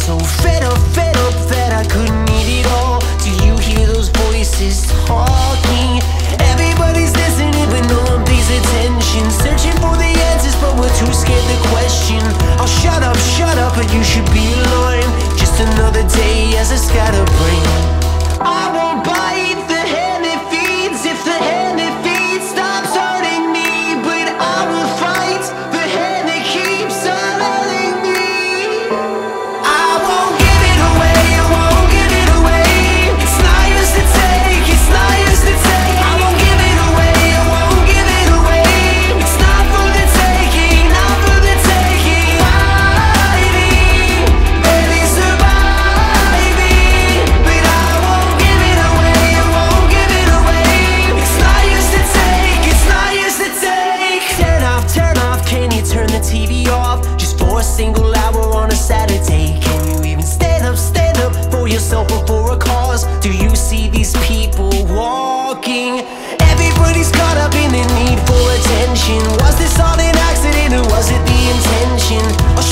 so fed up that I couldn't eat it all. Do you hear those voices talking? Everybody's listening but no one pays attention, searching for the answers but we're too scared to question. Oh shut up, but you should be alarmed. Just another day as a scatterbrain. I won't bite the hand that feeds if the hand that feeds stops hurting me, but I will fight the hand that keeps on hurting me. I won't give it away, I won't give it away. It's not yours to take, it's not yours to take. I won't give it away, I won't give it away. It's not for the taking, not for the taking. Fighting, barely surviving, but I won't give it away, I won't give it away. It's not yours to take, it's not yours to take. Turn off, can you turn the TV off? Just for a single hour on a Saturday. Can you even stand up for yourself or for a cause? Do you see these people walking? Everybody's caught up in the need for attention. Was this all an accident or was it the intention? Or